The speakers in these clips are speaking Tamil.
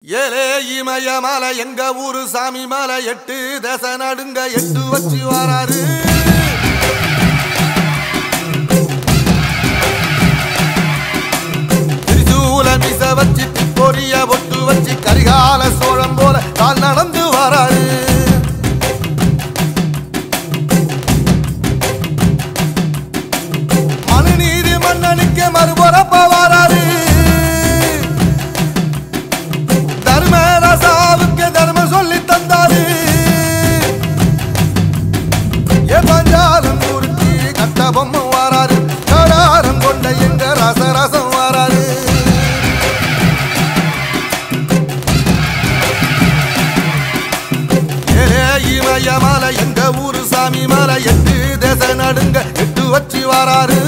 ஏலே இமய மலை எங்க ஊரு சாமி மலை 8 தேச நடுங்க 8 வச்சு வராரு. திரிசூல மிச வச்சு பொரிய ஒட்டு வச்சு கரிகால சோழம் போல கால் நடந்து வராரு. மனுநீதி மன்னனுக்கு மறுபொறப்ப வராரு. தர்மராசாவுக்கு தர்மம் சொல்லி தந்தாரு. ஏ பஞ்சாலம் குறிச்சி கட்ட பொம்மை வராரு. கடாரம் கொண்ட எங்க ரசரசம் வராரு. ஏலே இமய மலை எங்க ஊரு சாமி மலை 8 தேச நடுங்க 8 வச்சு வராரு.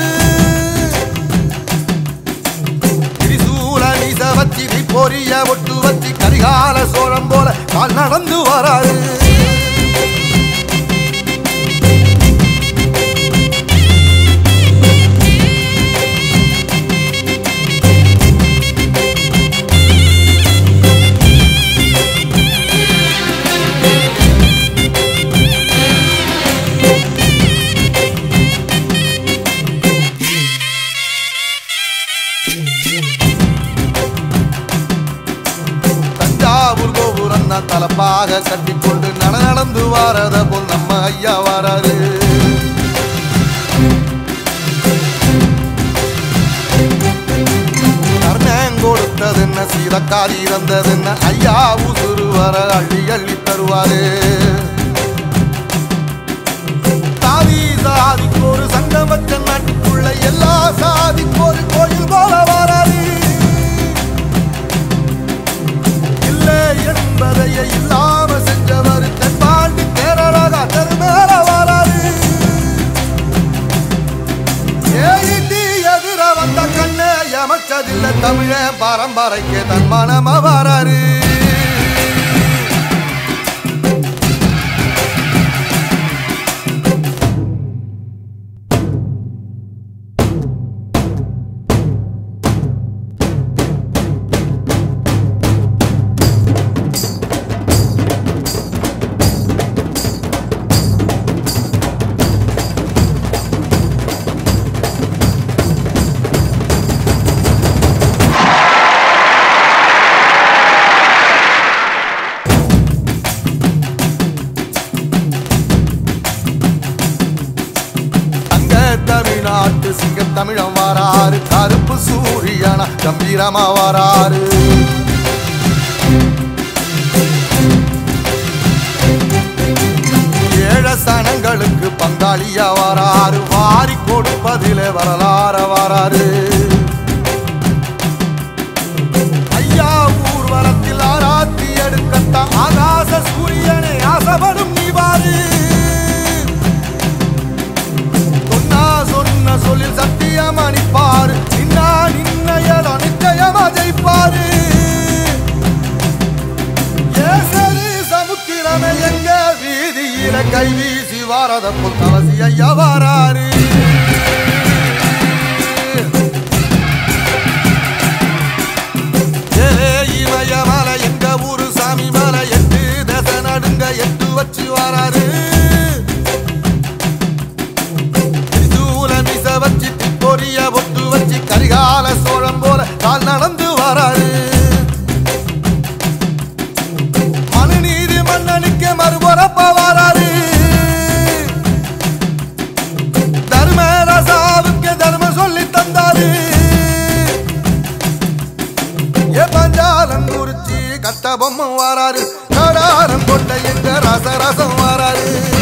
வச்சி பொரிய ஒட்டு வச்சி கரிகால சோழம் போல கால் நடந்து வராரு. தலப்பாக கட்டிக்கொண்டு நடந்து வாரத போல் நம்ம ஐயா வராரு. கர்ணன் கொடுத்தது என்ன சீதக்காரி இறந்தது என்ன ஐயா உசுறு வர அள்ளி அள்ளி தருவாரு. சாதி சாதிக்கு ஒரு சங்கம் வச்ச நாட்டுக்குள்ள எல்லா சாதிக்கு ஒரு கோயில் போல வராரு. என்பதையே இல்லாம செஞ்சவர் தென்பாண்டி கேரளா தெருமேல வராரு. ஏடி எதிர வந்த கண்ணே எமச்சதில்லை தமிழ பரம்பரைக்கு தன் மனம வராரு. தமிழ்நாட்டு சிங்க தமிழம் வராரு. கருப்பு சூரியனா கம்பீரமா வராரு. ஏழ சனங்களுக்கு பங்காளியா வராரு. வாரி கொடுப்பதிலே வரலாற வராரு. ஐயா ஊர்வலத்தில் ஆராத்தி எடுக்கத்த ஆகாச சூரியனை ஆசைப்படும் நீ வாரு. சொன்ன சொல்லில் சத்தியம் அணிப்பாரு. நின்னையதோ நிச்சயமா ஜெயிப்பாரு. ஏசரி சமுத்திரமே எங்க வீதியில கை வீசி வாரத புத்தவசி ஐயா வராரு. ஏலே இமய மலை எங்க ஊரு சாமி மலை 8 தேச நடுங்க 8 வச்சு வராரு. வச்சி பொரிய ஒட்டு வச்சி கரிகால சோழம் போல கால் நடந்து வராரு. மனுநீதி மன்னனுக்கு மறுபொறப்ப வராரு. தர்மராசாவுக்கு தர்மம் சொல்லி தந்தாரு. ஏ பஞ்சாலம் குறிச்சி கட்ட பொம்மை வராரு. கடாரம் கொண்ட எங்க ரசரசம் வராரு.